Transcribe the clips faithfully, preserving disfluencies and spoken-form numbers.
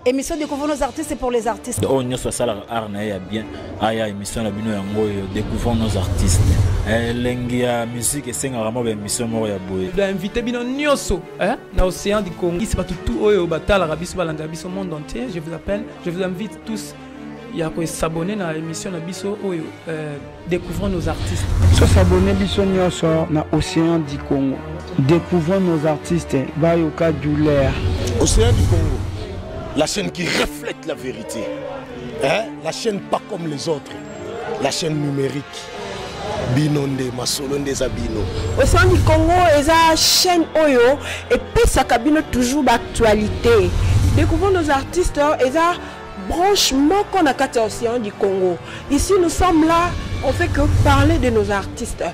Émission Découvrons nos artistes, c'est pour les artistes. Oh, nous sommes ça la bien. Ah, ya émission la bino yango Découvrons nos artistes. Lengia musique et c'est vraiment émission mo ya boy. D'inviter bino nyoso, hein, na océan du Congo. Ici pas tout tout oyo batala rabiso balanga biso monde entier. Je vous appelle, je vous invite tous à s'abonner à l'émission na biso oyo Découvrons nos artistes. So s'abonner biso nyoso na océan du Congo. Découvrons nos artistes. Bayoka Doulaire. Océan du Congo. La chaîne qui reflète la vérité. Hein? La chaîne pas comme les autres. La chaîne numérique. Binonde, Masolonde Zabino. Océan du Congo est la chaîne Oyo et puis ça cabine toujours d'actualité. Découvrons nos artistes et la branchement qu'on a quatre Océan du Congo. Ici nous sommes là, on fait que parler de nos artistes.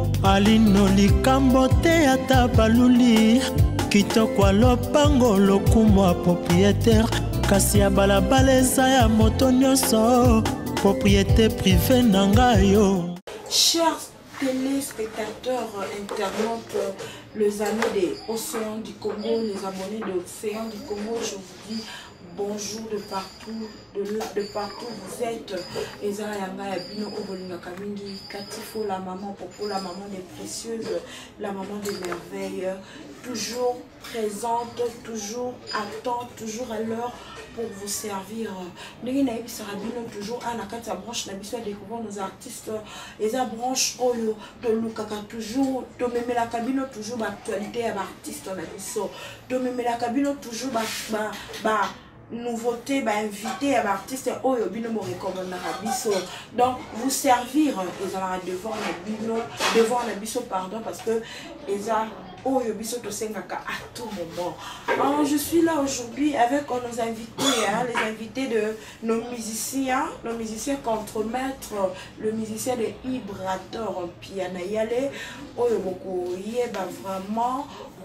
Alino likambote ata baluli kitoko lopango lokumo propriétaire kasi ya balabala eza ya moto nyonso propriété privée nangayo. Chers téléspectateurs, internautes, les amis des Océans du Congo, les abonnés de l'Océan du Congo, je vous dis bonjour de partout, de, de partout vous êtes. Eza yanga yabino obolinga kamingi katifo la maman popo, la maman des précieuses, la maman des merveilles, toujours présente, toujours à temps, toujours à l'heure pour vous servir. Negi na yebi sarabino toujours à la kata branche na biso découvrons nos artistes. Eza branche oyo de lukaka toujours, de même la cabine toujours d'actualité à l'artiste na biso. De même la cabine toujours ba ba ba nouveauté, bah, invité à l'artiste Oyo Bino mo recommande biso. Donc vous servir ils ont devant le bino, devant le biso pardon parce que ils ont Oyo biso to sengaka à tout moment. Alors, je suis là aujourd'hui avec nos invités, hein, les invités de nos musiciens, nos musiciens contre-maîtres, le musicien de Ibrator Piana Yale, Oyo Boko Yeba vraiment,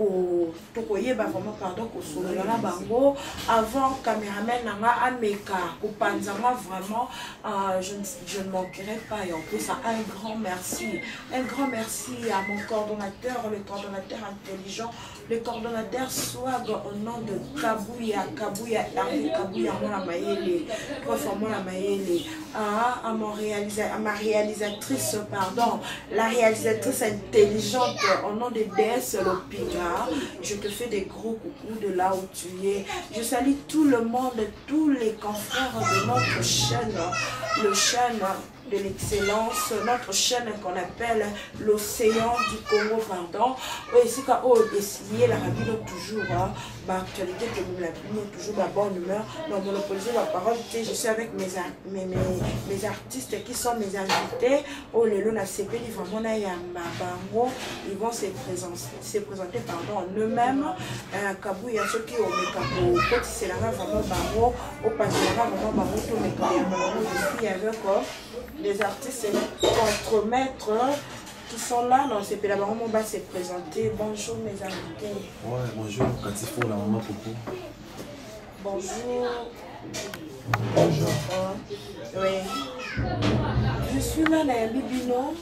Toko Yeba vraiment, pardon, Kosolana Bango, avant caméraman Nanga Ameka, Kopanzama vraiment, euh, je, je ne manquerai pas et en plus un grand merci, un grand merci à mon coordonnateur, le coordonnateur intelligent, le coordonnateur Swag au nom de Kabouya, Kabouya, Hervé Kabouya, Mona Mayele, prof Mona Mayele, à, mon réalisa, à ma réalisatrice, pardon, la réalisatrice intelligente au nom de D S Lopiga. Je te fais des gros coucous de là où tu es. Je salue tout le monde, tous les confrères de notre chaîne, le chaîne de l'excellence, notre chaîne qu'on appelle l'Océan du Congo, pardon. Oui, c'est quand on essayer la rabine toujours, hein, bah, actualité que nous l'avons toujours la bonne humeur. Donc, monopoliser la parole, je suis avec mes, mes, mes, mes artistes qui sont mes invités. Oh, les lots, C P, vraiment, ils vont se présenter, se présenter pardon, en eux-mêmes. Kabou, il y a ceux qui ont mis Kabou, c'est la vraiment barreau, au passé, vraiment barreau, tout le monde, je suis avec les artistes contre-maîtres qui sont là. Non, c'est la maman va se présenter. Bonjour mes invités. Ouais, bonjour Katifo, la maman Popo. Bonjour. Bonjour. Euh, oui. Je suis là, Nayambi Bino.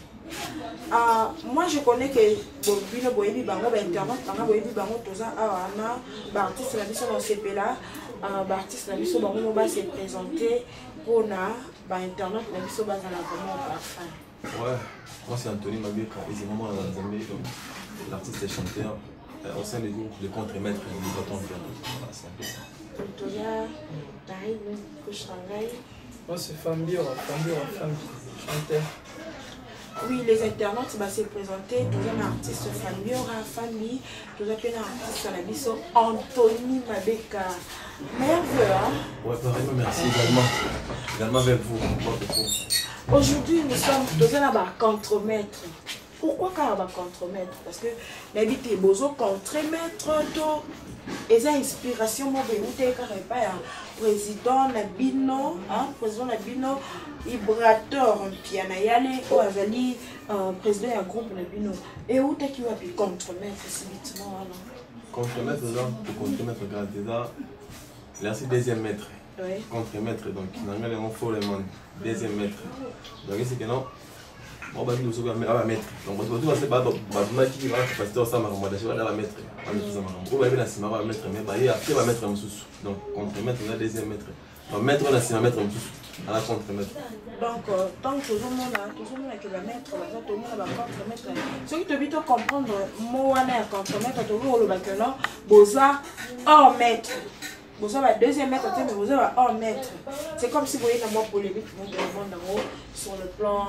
Euh, moi je connais que Bino Boyebi Bango, Internet, Bango Boyebi Bango, Toza, Awana, l'artiste la mission dans C P là, l'artiste la mission Bango va se présenter pour na, bah Internet la mission va dans la vraiment parfum. Ouais, moi c'est Anthony Mabeka, et c'est maman dans Zambie, l'artiste et chanteur, au sein des groupes de contre-maîtres du bâton de voilà, c'est un peu ça. Toza, t'arrives, Kouchangai. Moi c'est Fambio, Fambio, Fambio, chanteur. Oui, les internautes bah, s'est présenté, tous un artiste famille, aura famille, tous un artiste à la mission Anthony Mabeka. Merveilleux, hein? Ouais, pareil, merci également. Également avec vous. Aujourd'hui, nous sommes tous un contre-maître. Pourquoi car va contre-maître? Parce que l'habit est beau contre-maître, et ça inspiration, moi, je vais vous dire, président Nabino, hein, président Nabino, Ibrator Piana Yale, ou Azali, président d'un groupe Nabino. Et où est-ce qu'il va contre-maître subitement? Contre-maître, pour contre-maître, déjà, là c'est deuxième maître. Oui. Contre-maître, donc, il y a un faux élément, deuxième maître. Donc, c'est que non, on va dire que on va mettre donc on va se battre bah qui va capacité ça marre moi déjà on va mettre on va ça marre on va bien assumer on va mettre mais bah et après on va mettre un sous donc contre mettre on a deuxième mettre on va mettre on a assumer mettre un sous à la contre mettre donc tant que tout le monde a tout le monde qui va mettre tout le monde va contre mettre ce qui te dit de comprendre moi on contre mettre tout le monde que non boza hors mettre boza va deuxième mettre mais boza va hors mettre c'est comme si vous voyez dans moi polémique mon demande sur le plan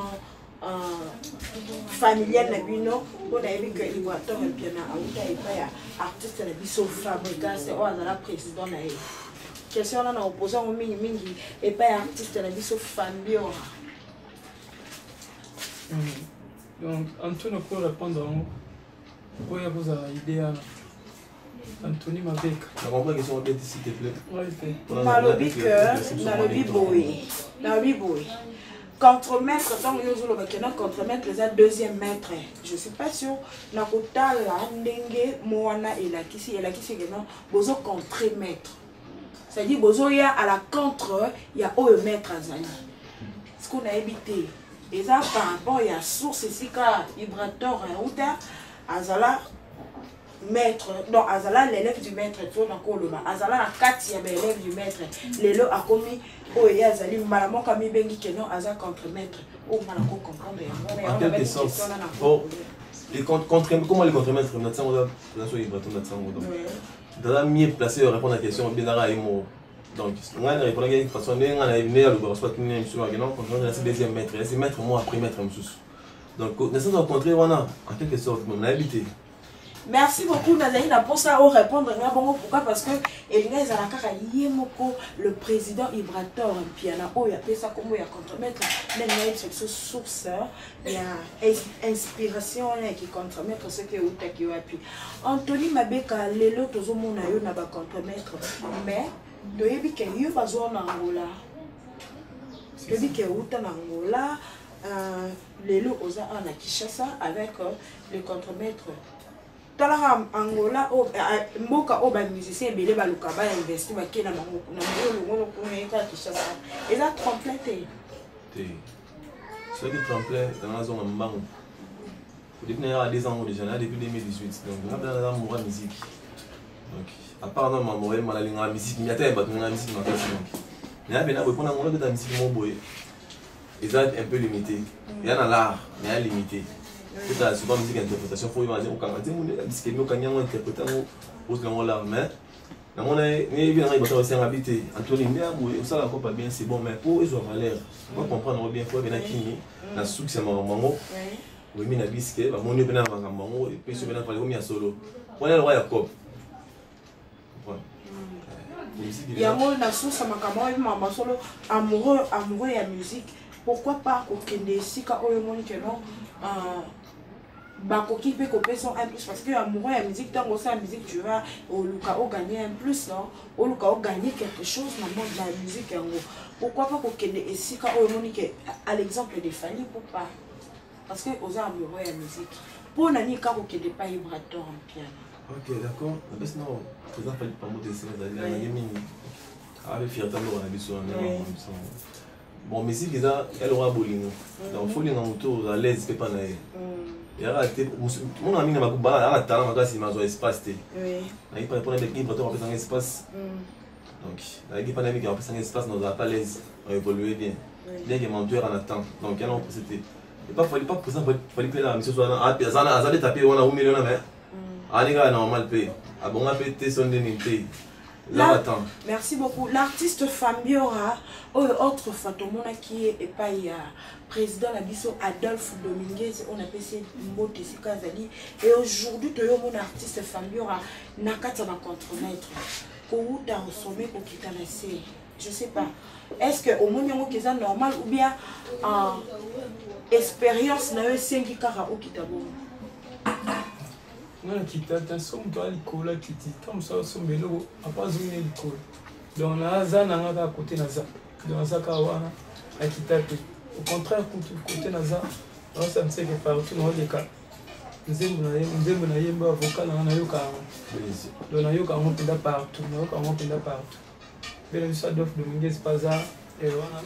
familial na bino on a vu que Ibrator et bien na auta et pas artiste na biso fabricant c'est on a la président na e question on a opposé au mingi mingi et pas artiste na biso famille donc Antonio pour répondre pour y avoir une idée Anthony Mabeka la comprendre question de s'il te plaît na lobby que na lobby boy na lobby boy contre-maître, tant que nous avons contre-maître, les deuxième maître. Je ne suis pas sûr. Nakota la ndenge moana et la kisi et la kisi également bozo contre-maître. C'est-à-dire bozo ya à la contre, il y a au maître azali. Ce qu'on a évité. Et ça par rapport il y a source ici car Ibrator et Outa azala maître donc azala l'élève du maître tout dans Koloba azala la quatre ya l'élève du maître lelo a commis oh ya azali malamo kami bengi kenon aza contre maître oh malako comprendre en quelque sorte bon les contre comment les contre maîtres na tsango na so Ibrator na tsango donc dans mieux placé répondre à la question bien dara imo donc on a répondre à une façon on a né à le reçoit une émission à non contre la deuxième maître c'est maître moi après maître msous donc naissance au contraire on a en quelque sorte on a habité. Merci beaucoup Nazali pour ça au répondre pourquoi parce que Elina Zalakara Yemoko le président Ibrator Piana oh il y a fait ça comme il y a contre-maître mais il y a une source il y a inspiration qui contre-maître ce que Outa qui a pu Anthony Mabeka lelo tozo mona yo na ba contre-maître mais de yebi ke yo bazo na Angola de yebi ke Outa na Angola lelo oza na Kinshasa avec le contre-maître Talara Angola o mboka o ba musicien belé ba luka ba investir ba kena na na ngolo ko neka Kinshasa et ça trompeté té ce qui trompeté dans la zone mbango depuis à deux ans déjà depuis deux mille dix-huit donc on a dans la moura musique donc à part dans ma moelle malali la musique mi ata ba na musique na kasi donc mais là ben pour na ngolo de musique mon boy et ça un peu limité il y a dans l'art mais il est limité. C'est la souvent musique interprétation faut imaginer au Canada on a disque nous quand on interprète on pose là mais na mon ni bien il va aussi habiter Anthony bien ça la pas bien c'est bon mais pour ils ont valeur on va comprendre bien faut bien kini na succès mongo oui mais na disque ba mon bien na mongo et puis bien parler comme solo on est le roi Jacob il y a mon na source makamo et maman solo amoureux amoureux ya musique pourquoi pas au kende sika oyo mon que non bah qui peut couper son un plus parce que amoureux la musique tant que ça musique tu vas au Luka au gagner un plus non au Luka au gagner quelque chose dans le monde de la musique en gros pourquoi pas qu'on ait ici quand on monique à l'exemple des familles pour pas parce que aux amoureux la musique pour nani quand on ait pas Ibrator en piano ok d'accord mais sinon présent fallait pas monter c'est la gaming avec fierté on a besoin bon musique elle aura bolingo donc faut les autour à l'aise peut pas naïe il y a raté mon ami n'a pas bala à la talent ma classe il m'a un espace té oui il pas répondre avec Ibrator on peut un espace donc avec pas ami qui a un espace dans la pas l'aise on évoluer bien bien que menteur en attend donc il y a non c'était il pas fallait pas pour ça fallait que la mission soit à personne à ça de taper on a un million mais à les gars normal paye à bon à péter son dénité. Là, merci beaucoup. L'artiste Fambiora, autre Fatomona qui est pas président la biso Adolphe Dominguez, on appelle ça Mbote Sikazali. Et aujourd'hui, tu es mon artiste Fambiora, Nakata va contre-maître. Pour tu as ressommé pour quitter la série. Je sais pas. Est-ce que au moins il est normal ou bien en expérience n'a eu cinq kara au kitabo? On a quitté un son de l'école qui dit comme ça son vélo a pas zoomé l'école donc na za na ngaka côté na za donc ça kawana a quitté au contraire côté na za on s'en sait que partout dans les cas nzembo na nzembo na yemba avocat na na yoka donc na yoka on penda partout na yoka on penda partout mais le Adolphe Dominguez pas ça et voilà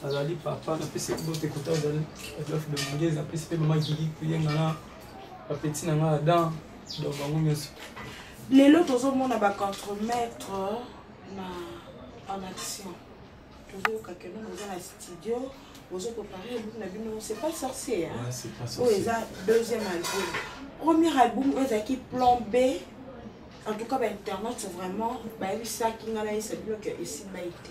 azali papa napesi bote kota azali Adolphe de Munguez napesi mpe mama Gigi kuyenga na bapeti na nga Adam donc bango nyonso lelo tozomona bacontremaître na en action tozoyoka keno oza na studio ozoprépare album na bino c'est pas sorcier hein? Ouais, c'est pas oyo sorcier. eza deuxième album premier album oyo ezalaki plan B en tout cas bainternet vraiment bayebisaki nga nayesa bino ke esimba ete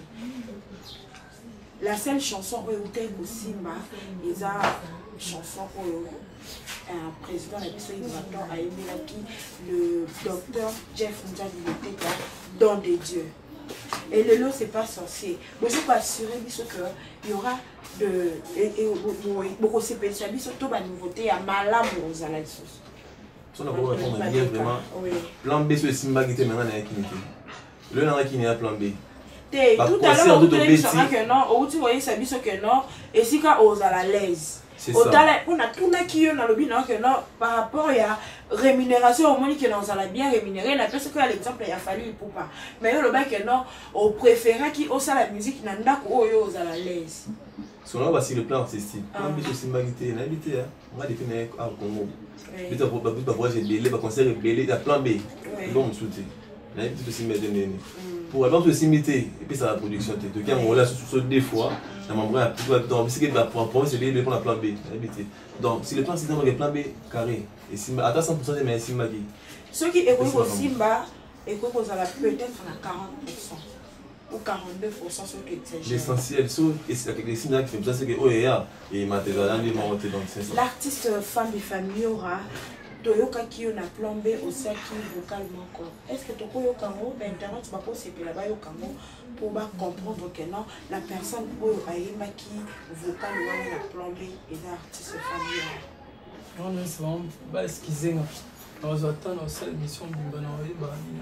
la seule chanson oyo utei kosimba eza chanson oyo un président de la Vibrator a émis le docteur Jeff Ndiaye Don de Dieu. Et le lot, c'est pas sorcier. Moi, je peux assurer qu'il y aura de. Et beaucoup de spécialistes, surtout la nouveauté, à Malam aux Alansos. Si on a beau répondre bien, vraiment. Plan B, c'est le Simba qui était maintenant dans la Kinité. Le n'a qui n'est pas plan B. Tout à l'heure, vous avez dit que non, ou tu voyais ça, que non, et si quand aux à l'aise. C'est ça. On a tout qui est dans le bilan que non, par rapport à la rémunération, au moins que non, ça l'a bien rémunéré. La personne qui a l'exemple, il a fallu pour pas. Mais le bac que non, au préféré qui osa la musique, n'a pas aux à l'aise. Si on a aussi le plan artistique, on a habité aussi Magité, on a habité, on a défini au Congo. Puis pour pour pour j'ai belé, pour concert belé, il y a plan B. Donc on soutient. On a habité aussi maintenant. Pour avoir aussi imité et puis ça la production. Donc il y a un rôle sur deux fois. Donc, si le plan B, c'est le plan B. Donc, si le plan c'est le plan B carré, et si à cent pour cent de mes Simba qui. Ceux qui écoutent au Simba, écoutent peut-être à quarante pour cent ou quarante-deux pour cent, ceux qui exagèrent. L'essentiel, c'est que les Simba qui font ça, c'est que oh yeah, et matériel, les monter dans le sens. L'artiste femme de famille aura. Toyoka qui on a plombé au sac vocalement quoi. Est-ce que Toko Yokango, internet va pas c'est là-bas Yokango pour comprendre que non, la personne où Aïma qui vocalement a plombé et l'artiste famille. Non, non, c'est vraiment pas excusé. Nous attendons cette mission de Banawé.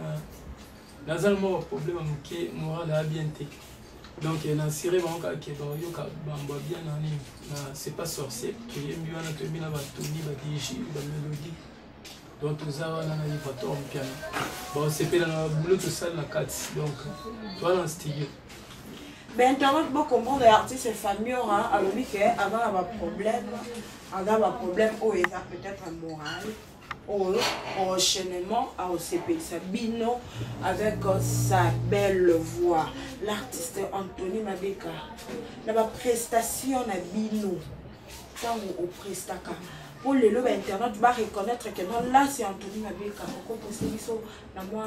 Nous avons un problème qui est moral à bien tech. Donc, il y a un siré qui est bien. C'est pas sorcier. Il y a un peu de Tony, de D J, de mélodie. Donc, tout ça, on a un Vibrator en piano. Bon, c'est pas dans le boulot tout ça, dans la quatre. Donc, tu vois dans le studio. Ben, internet, pour comprendre l'artiste et famille, alors oui, avant d'avoir problème, avant d'avoir problème, oh, il y a peut-être un moral. Au enchaînement à O C P, sa bino avec sa belle voix, l'artiste Anthony Mabeka. La prestation na bino, tant au prestaka. Pour les lobes internet, tu vas reconnaître que non, là c'est Anthony Mabeka. Pourquoi parce que ça, na moi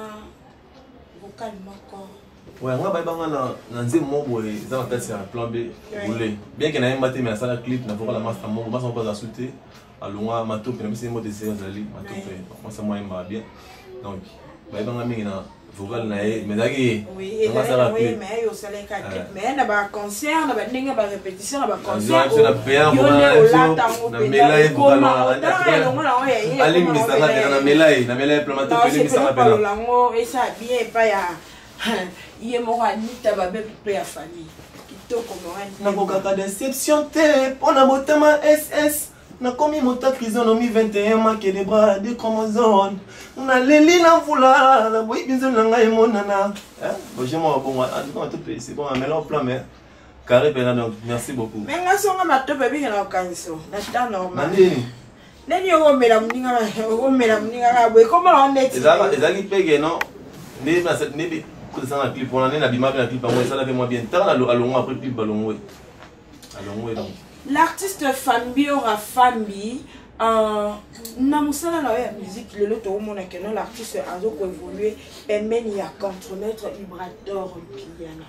vocalement quoi. Ouais, on va pas dans dans ces mots où ils ont fait un plan B. Bien qu'il y ait un matin mais ça la clip, n'a pas la masse à mon, moi ça va pas ajouter. Alors, ma taupe, même si c'est moi des séances, ma taupe, moi ça moi bien. Donc, bah ben ami na vocal na mais dagi. Oui, et là oui, mais au salaire quatre clip, mais na ba concert, na ba ninga ba répétition, na ba concert. Je na payer moi. Na melai vocal na. Ali mi ça na na melai, na melai plan ma taupe mi ça na pena. Lango et ça bien pas ya. Il est mort à nita ba be pe ya famille. Kitoko morani. Na ko kaka déception te, on a botama S S. Na komi mota prison no mi vingt et un marqué les bras des chromosomes. Na leli na vula na boy binzo na ngai monana. Hein? Bon j'ai moi bon en tout cas tout c'est bon mais là au plan mais carré ben donc merci beaucoup. Mais nga songa mato bébé na kanso. Na ta normal. Nani? Nani yo mela mninga yo mela mninga ka boy comment on est? Ezala ezali pege non. Ne na cette ne bi ko ça na clip on a na bima na clip moi ça la fait moi bien. Tard la allons après clip ballon ouais. Allons ouais donc. L'artiste Fambi aura Fambi, namusala la musique, le lot au monde que non l'artiste a donc évolué et même il y a contre-maître Vibrator piano.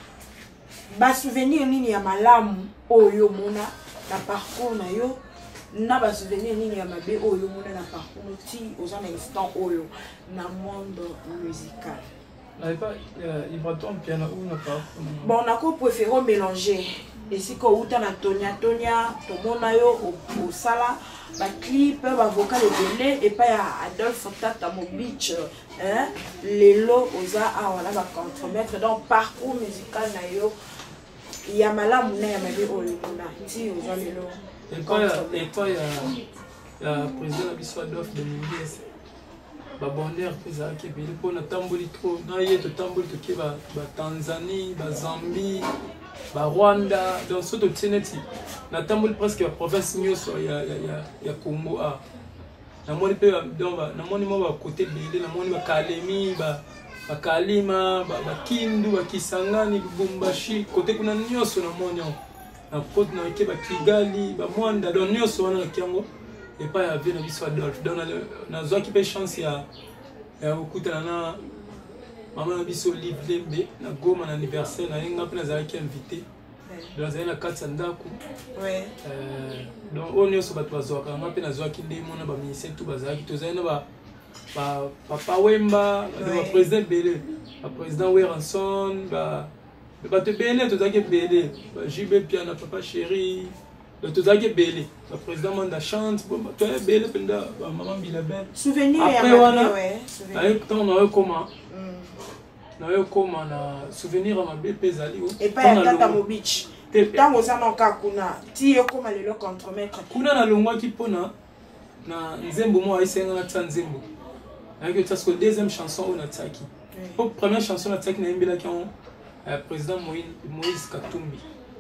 Bas souvenir ni ya malamu oyo mona na parcours na yo na ba souvenir ni ya mabe oyo mona na parcours ti aux un instant oyo na monde musical. N'avait pas Vibrator piano ou n'a pas. Bon, on a quoi préféré mélanger. Et si on a Tonya Tonya, tout le monde au sala, ba clip, ba vocal et belé, et pas Adolphe Tata mon beach, hein, les lots aux a ah voilà va contre-maître donc parcours musical na yo, il y a malam na ya mabe o lona, ti aux a les lots. Et quoi et quoi il y a président Abisou Adolphe de Munguez. Ba bonheur pesa qui belé pour na tamboli trop, na yé to tamboli to ki ba ba Tanzanie, ba Zambie. ba Rwanda dans ce totineti na tamboli presque la province nyoso ya ya ya Congo a na moni pe donc na moni mo ba côté belé na moni ba Kalemi ba ba Kalima ba ba Kindu ba Kisangani Lubumbashi côté kuna nyoso na moni na côté na ke ba Kigali ba Mwanda donc nyoso wana kiango et pas ya vie na biso Adolphe donc na zo ki pe chance ya ya okutana na maman na biso Liv Lembe na Goma na anniversaire na yenga pe na zalaki invité dans un quatre ndako ouais euh donc on est sur bato bazoka nga pe na zoaki nde mona ba ministère tout bazaki to zaina ba ba papa Wemba ba président Belé ba président Weranson ba ba te Belé to zaki Belé ba J B Piana papa chéri to zaki Belé ba président Manda chante to Belé penda ba maman Bilabel souvenir après wana ouais souvenir tant na comment na yo koma na souvenir à ma bébé zali et pas ya tata Mobich tango sana kakuna ti yo koma lelo contremaître kuna na longwa ki pona na nzembo mo aisenga na tsanzembo avec ça ce deuxième chanson on attaque pour première chanson on attaque na imbela ki on président Moïse Moïse Katumbi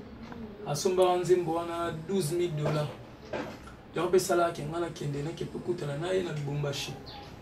asomba nzembo wana douze mille dollars donc pe sala ki ngala kende na ke pokutana na ye na Lubumbashi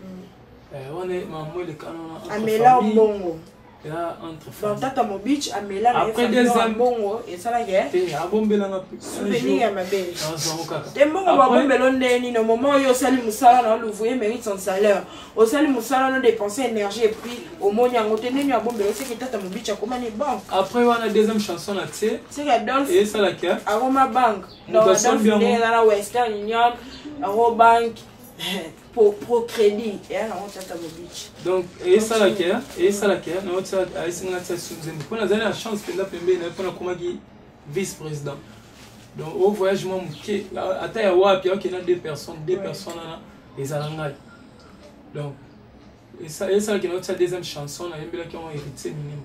eh on est maman le canon amela mbongo là entre frères tata Mobich amela après deuxième mbongo et ça la guerre et abombela na souvenir ya mabe dans kaka te mbongo ba bombelo ndeni no moment yo sali musala na l'ouvrier mérite son salaire au sali musala no dépenser énergie et puis au monya ngote ndeni ya bombelo c'est que tata Mobich akoma ni banque après on a deuxième chanson là tu sais c'est que Adolphe et ça la guerre aroma bank dans la Western Union Aroma bank pour pro crédit et alors on tata Mobich donc et ça la guerre et ça la guerre non ça a singa ça sunzembo pour nous la chance penda pembe na pour na komaki vice président donc au voyage moi muke ata ya wapi ok na deux personnes deux personnes là les alangai donc et ça et ça qui notre deuxième chanson na yembela qui ont hérité minimum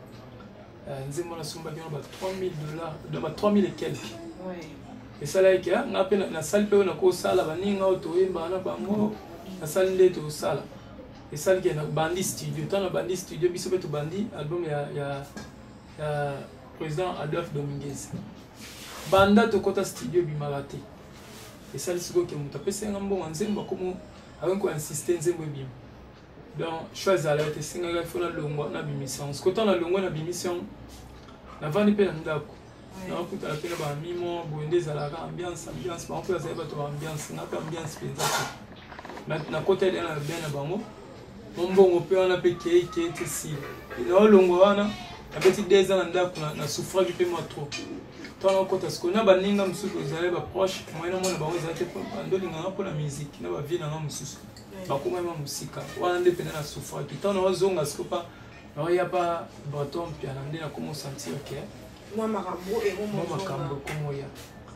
euh nzembo na sumba qui on ba trois mille dollars donc trois mille et quelques ouais et ça là que na pe na salle pe na ko sala baninga otoyemba na bango na salle ndeto sala et ça que na bandi studio tant na bandi studio biso pe to bandi album ya ya ya président Adolphe Dominguez banda to kota studio bimalate et ça lisiko ke muta pesa ngambo nzemba komo avec ko insister nzembo bim donc choisir la te singa ga fona longo na bimission ce que na longo na bimission na vani pe na ndako na kuta la pena ba mimo boende za la ambiance ambiance ba on peut ça ba to ambiance na pe ambiance penza na na côté de la bena bango mbongo pe wana pe ke ke te si ilo longo wana na petit deux ans ndako na na souffrage pe moi trop to na kota sko na ba ninga msusu za ba proche moyena mona ba oza te ndoli nga pour la musique na ba vie na msusu ba kuma ma musika wana nde pe na souffrage to na ozonga sko pa na ya pa breton piano nde na comment sentir que moi makambo et moi makambo comme ya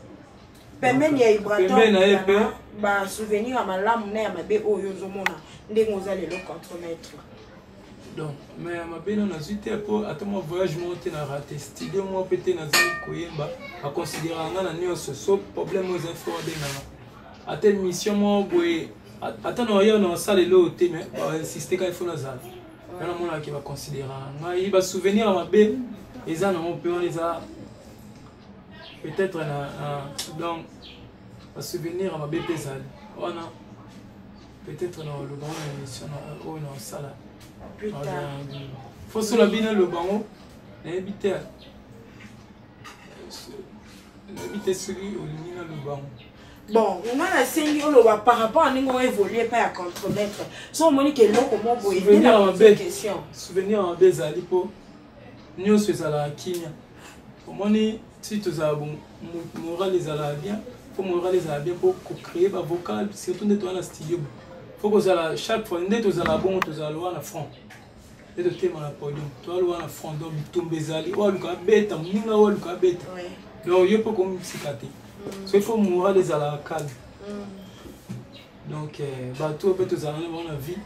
pembeni ya Ibraton ba souvenir à malamu na ya mabe oyo zomona ndenge ozali le contre-maître donc mais ma belle on a zité pour attends voyage monter na raté studio moi pété na zali koyemba a considérer nga na nyoso so problème aux infos de na atel mission moi boy attends no yo no sale lo te mais insister quand il faut na zali na mona ki va considérer nga il va souvenir à ma belle les ans on peut les a peut-être donc un souvenir à ma B P Zal on a peut-être dans le grand émission au non ça là plus tard faut se la bien le banc habiter habiter celui au ligne le banc bon on a la scène on va par rapport à nous évoluer pas à contre-maître so Monique est là comment vous aider dans la question souvenir en Bezali pour nous c'est à la kimia pour moi si tu as bon moral les ala bien faut moral les ala bien pour créer ba vocal surtout de toi dans studio faut que ça chaque fois net tu as bon tu as loin à front et de thème à podium toi loin à front donc tomber zali ou le bête minga ou le bête donc il faut comme psychiatre so il faut moral les ala calme donc bah tout peut tu as la vie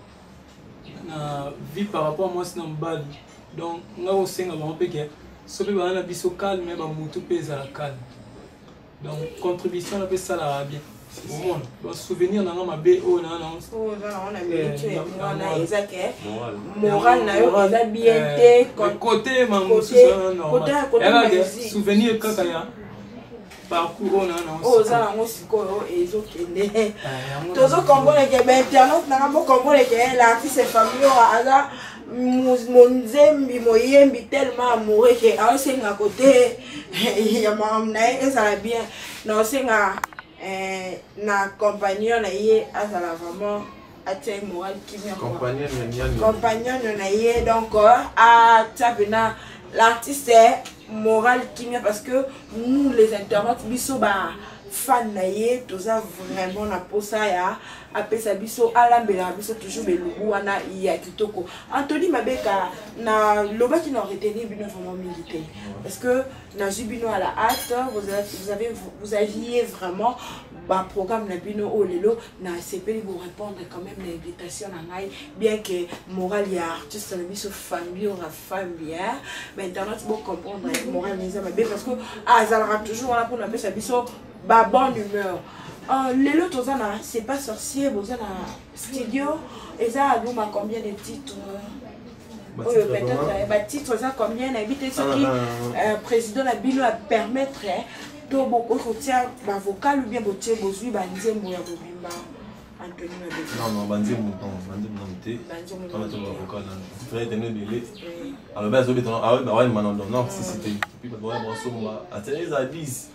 na vie par rapport à moi c'est dans bad donc nga osenga ba mpeke sope ba na biso calme ba mutu pesa la calme donc contribution na pesa la bien Bon souvenir na ma B O na na. Oh non, on a mis tu moi na Isaac. Moral na yo eza bien té côté mamusu non. Côté côté souvenir kaka ya. Parcours on a non. Oh ça on sikoyo ezo kende. Tozo comprendre que ben internet na mo comprendre que l'artiste famille aza monzembi moyembi tellement amoureux que a senga côté ya mam na ça bien. Non senga eh na compagnon na ye azala vraiment atteint moral qui vient compagnon na compagnon na ye donc à tabena l'artiste est moral qui vient parce que nous les internautes biso ba fan na ye toza vraiment na posa ya apesa biso alambela biso toujours belugu wana ya kitoko Anthony Mabeka na loba qui n'a retenu bino vraiment militaire parce que na jubino à la hâte vous avez vous avez vous aviez vraiment ba programme na bino o lelo na sepeli vous répondre quand même l'invitation na ngai bien que moral ya artiste na biso famille aura famille mais internet pour comprendre moral neza mabe parce que azalera toujours là pour na pesa biso ba bonne humeur. Euh, les autres, c'est pas sorcier, vous avez un studio, et ça a combien de titres? Bah, oui, peut-être, bah, titres, ça combien d'habitants, ce qui, euh, président la Bilo a permettre, tout beaucoup de tiers, bah, vocal ou bien, vous tiens, vous suivez, bah, disez, moi, vous bimba. Anthony Mabeka. Non, non, bandit mouton, bandit mouton. Bandit mouton. Quand tu vas vocal, tu ferais tenir des lits. Alors, ben, je vais te dire, ah oui, bah, ouais, maintenant, non, si c'était. Puis, bah, ouais, bon, ça, on va atteindre les avis.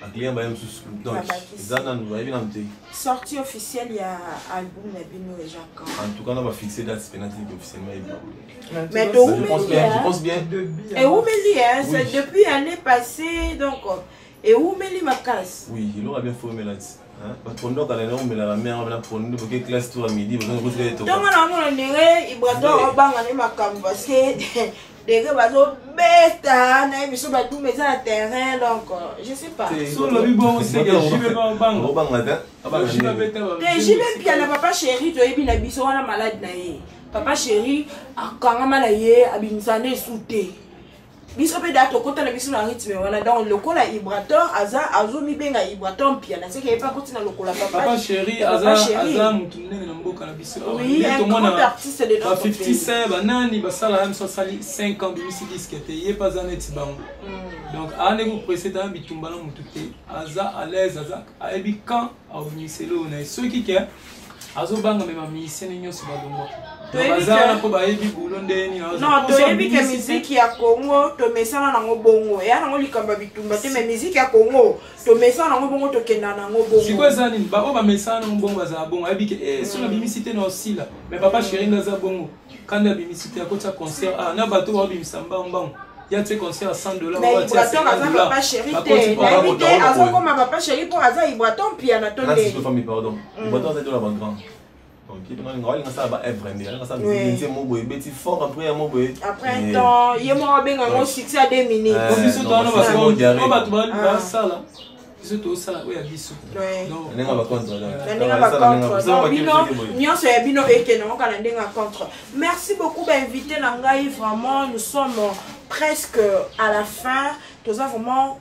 Sortie officielle, il y a un album de Jacques. En tout cas, on va fixer date pénalité officiellement. Mais de où je pense bien, je pense bien. Et où Mélie, hein? C'est depuis l'année passée, donc. Et où Mélie ma casse? Oui, il aura bien formé là. Pendant qu'elle est là, on met la mer, on a pour nous, pour que classe tout à midi, on va retrouver tout. Donc, on a un néré, il va donc en ma cam parce que. Des gars bateau bêta, na biso batou mais ça terrain donc je sais pas. Sur le bon c'est que j'y vais pas en banque. Au banque là. J'y vais bien na papa chéri to ebi na biso wana malade na ye. Papa chéri akanga na ye abimisane souté. Biso pe dato kota na biso na rythme wana donc lokola vibrateur aza azomi benga vibrateur pia na seke pas continuer lokola papa. Papa chéri aza aza mutu munene na mboka na biso. Oui, un grand artiste de notre pays. fifty cent banani basala même sali cinq ans bimisi disque te ye pas aneti bango. Donc ane ko précédent bitumba na mutu te aza à l'aise aza ayebi quand a omiselo na ceux qui ke azo banga même musicien nyonso balongo. Non, tu as dit que musique ya Congo, tu mets ça dans le bongo. Et alors, on comme bitumba, mais musique ya Congo, tu mets ça dans le bongo, tu kena dans le bongo. C'est quoi ça, ni ba oba mets ça dans le bongo, ça bon. Et puis eh sur la bimicité non aussi là. Mais papa chéri dans ça bongo. Quand la bimicité à côté concert, ah na bateau wa bimsamba mbang. Il y a des concerts à cent dollars. Mais il braton à papa chéri. L'invité à ça comme papa chéri pour à ça il braton puis à n'attendre. Là c'est famille pardon. Il braton c'est de la bande grande. Donc, après un temps, il y a un succès à deux minutes. Merci beaucoup d'inviter Nangaï. Vraiment, nous sommes presque à la fin. Nous avons vraiment.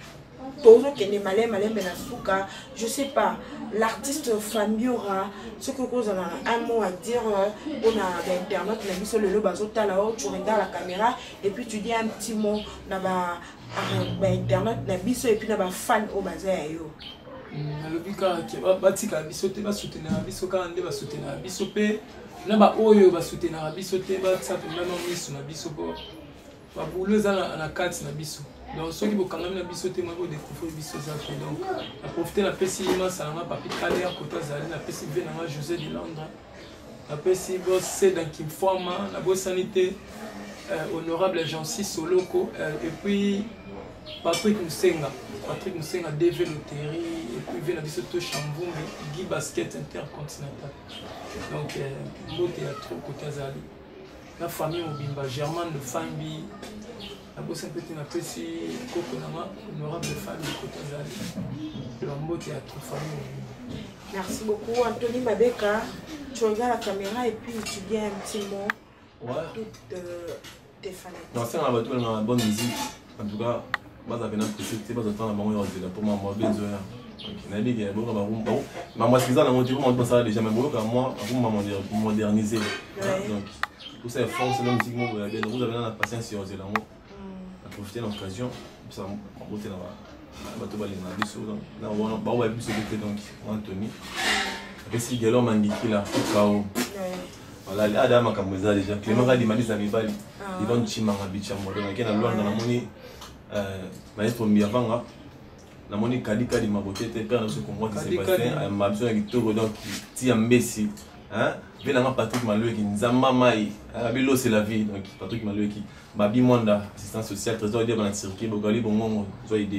Je sais pas, l'artiste Fambiora, ce que vous avez un mot à dire, on a internet, on a mis sur le bateau, tu regardes la caméra et puis tu dis un petit mot dans internet, et puis dans fan au bazar. Le bika qui va batika bisote va soutenir biso quand on va soutenir bisope na ba oyo va soutenir bisote va ça peut même miss na bisopo ba bouleuse na na carte na biso. Donc ceux qui vont quand même la bisoté moi pour découvrir biso ça donc à profiter la P C I ça na papi Kader côté zali na P C V na José de Londres la P C I boss c'est dans qui forme la bonne sanité honorable Jean-Cy Soloko et puis Patrick Musenga Patrick Musenga D V Loterie et puis vient la bisoto Chambon Guy Basket Intercontinental donc beau théâtre côté zali la famille Obimba Germain de Fambi la bosse un petit peu si Kokonama honorable famille côté zali le beau théâtre famille. Merci beaucoup Anthony Mabeka. Tu regardes la caméra et puis tu dis un petit mot. Ouais. Toutes tes fans. Non, c'est un bateau dans la bonne musique. En tout cas, moi j'avais l'impression que c'est pas de temps à maman pour moi moi bien jouer. na dit que bon bon maman c'est ça dans mon dieu comment ça déjà mais bon moi on moderniser donc tout ça fond c'est la musique moi vous avez la patience sur c'est là moi à profiter de l'occasion ça monter là bato balinga biso na wana ba wa biso bete donc Anthony après si gelo mandiki là kao voilà les adama kamweza déjà Clément a demandé ça mibali ils vont chimanga bicha modona kena lwanda na moni euh maestro Miavanga na moni kali kali mabotete père na ce Congo qui s'est passé à mabso qui toro donc ti ambesi hein vela nga Patrick Maloué qui nzamba mai abelo c'est la vie donc Patrick Maloué qui babi monda assistance sociale trésor de dans circuit bogali bongo zo idée.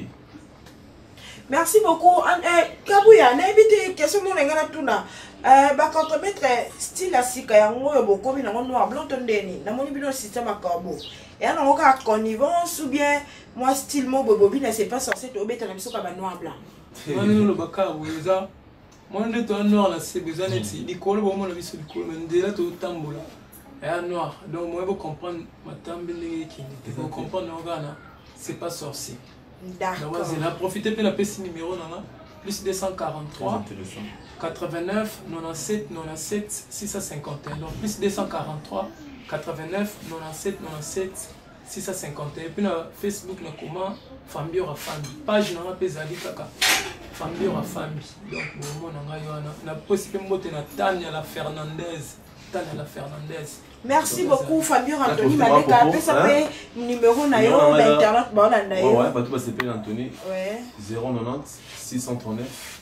Merci beaucoup. Kabouya, na évité question mon ngana tuna. Euh ba contre-mettre style asika yango boko bi na noir blanc tondeni. Na moni bino système akabo. Et ana oka connivence ou bien moi style mo bobobi na c'est pas censé to beta na biso ka ba noir blanc. Moi no baka weza. Moi de to noir na c'est besoin d'être dikolo bo mo na biso dikolo mais déjà to tambola. Et noir. Donc moi vous comprendre ma tambe ndenge ki. Vous comprendre ngana c'est pas sorcier. D'accord. On a profité de la P C numéro plus deux cent quarante-trois quatre-vingt-neuf quatre-vingt-sept quatre-vingt-sept six cent cinquante et un. Donc plus deux cent quarante-trois quatre-vingt-neuf quatre-vingt-sept quatre-vingt-sept six cent cinquante et un. Et puis na Facebook na comment Fambiora Fambi. Page na pezali kaka Fambiora Fambi. Donc moment na yo na possibilité na Tania la Fernandez. Tania la Fernandez. Merci beaucoup Fabien Anthony Maleka après ça fait numéro na yo d'internet ba na yo ouais ba tout s'appelle Anthony ouais zéro neuf six cent trente-neuf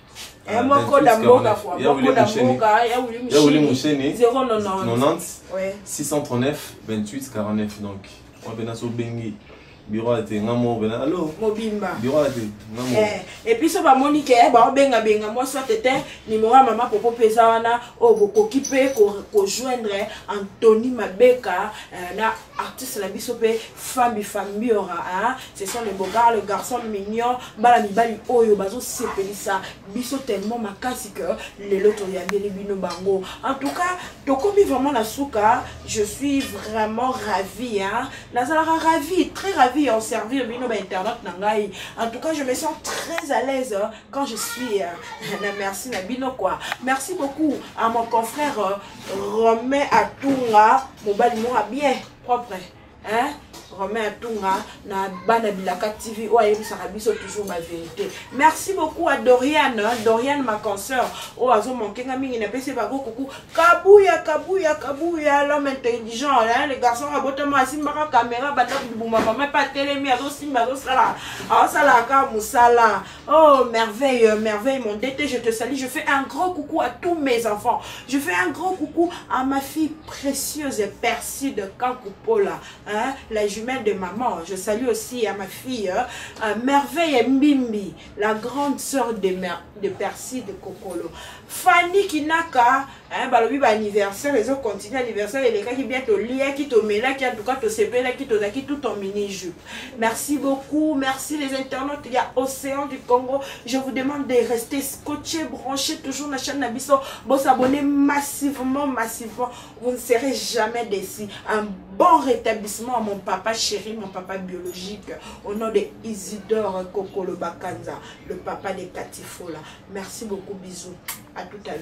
et moi code mboka fois code mboka ya wuli musheni zéro neuf ouais six cent trente-neuf vingt-huit quarante-neuf donc on va so bengi bureau ate ngamo bena allo mobimba bureau ate ngamo eh et puis so ba monique ba benga benga moi soit tete numéro maman popo pesa wana o boko kipe ko ko joindre Anthony Mabeka na artiste la biso pe famille famille aura hein ce sont les beaux gars le garçon mignon bala mibali oyo bazo sepelisa biso tellement makasi que les loto ya bien bino bango en tout cas to komi vraiment na souka je suis vraiment ravie hein nazala ravie très ravie en servir bino ba internet na ngai en tout cas je me sens très à l'aise hein, quand je suis euh, merci na bino quoi merci beaucoup à mon confrère euh, Romain Atunga mobali mo bien propre hein Romain Atunga na bana bilaka T V o ayebi sakabiso toujours ma vérité. Merci beaucoup à Dorian, hein? Dorian ma consoeur. O azo manqué ngami na pese ba coucou. Kabouya kabouya kabouya l'homme intelligent hein les garçons rabotama asimba caméra bata buma maman pas télémi azo simba azo sala. Ah sala ka musala. Oh merveille merveille mon dété je te salue, je fais un gros coucou à tous mes enfants. Je fais un gros coucou à ma fille précieuse et Percy de Kankupola hein la de maman. Je salue aussi à ma fille hein, Merveille Mbimbi, la grande sœur de, de Percy de Kokolo. Fanny Kinaka, hein, balobi ba anniversaire, les autres continuent anniversaire, et les gars qui bientôt lié, qui te met là, qui en tout cas te sépare, qui te qui tout en mini jupe. Merci beaucoup, merci les internautes. Il y a Océan du Congo. Je vous demande de rester scotchés, branchés toujours la chaîne Nabiso. Bon, s'abonner massivement, massivement. Vous ne serez jamais déçus. Un bon rétablissement à mon papa chéri, mon papa biologique, au nom de Isidore Kokolo Bakanza, le papa de Katifola. Merci beaucoup, bisous. À tout à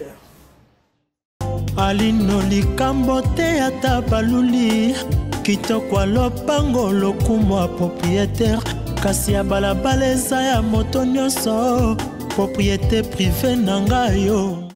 l'heure. Alino likambo te ata baluli kitoko lopango lokumo propriétaire kasi ya balabala eza ya moto nyonso propriété privée nanga yo.